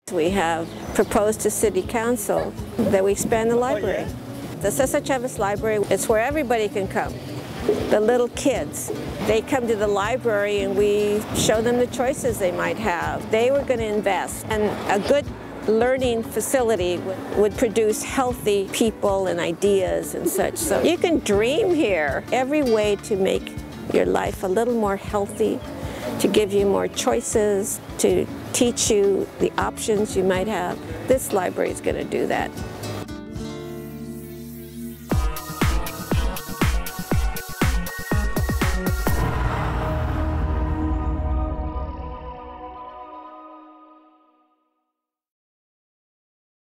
We have proposed to City Council that we expand the library. The Cesar Chavez Library, it's where everybody can come. The little kids, they come to the library and we show them the choices they might have. They were going to invest, and a good learning facility would produce healthy people and ideas and such. So you can dream here. Every way to make your life a little more healthy, to give you more choices, to teach you the options you might have. This library is going to do that.